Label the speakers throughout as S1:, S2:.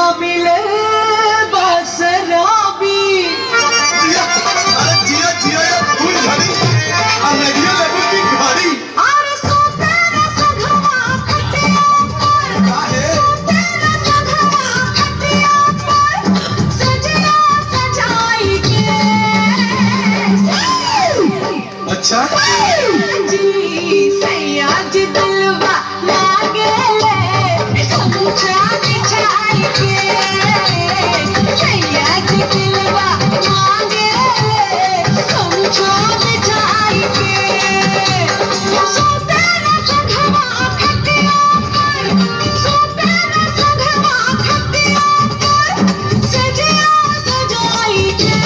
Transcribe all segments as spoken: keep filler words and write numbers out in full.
S1: मिले बसराबी
S2: जिया अरे जिया जिया या फूल झड़ी अंगड़िया लेबू की घड़ी
S1: और सोते न सधवा खटिया पर
S2: काहे
S1: सोते न सधवा खटिया पर सजना सजाई के
S2: अच्छा
S1: जी सैया जी दिलवा लागे ले समझा बिछाई के सैया जी दिलवा लागे ले समझा बिछाई के सोते न सधवा खटिया पर सोते न सधवा खटिया पर सजना सजाई के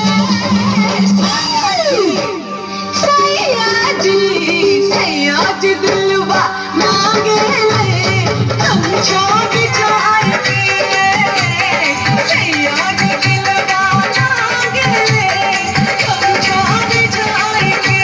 S1: सैया जी सैया जी दिलवा मांगे ले समझो बिचार के सैया जी दिलवा मांगे ले समझो बिचार के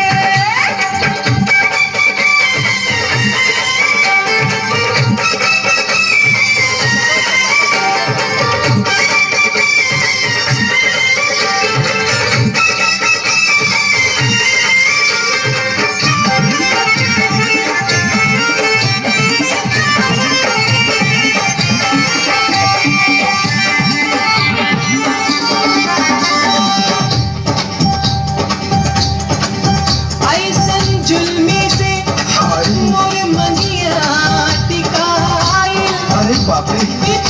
S1: ऐसन जुल्मी से
S2: हाय
S1: मोर मनिया टिकाई
S2: अरे बाप रे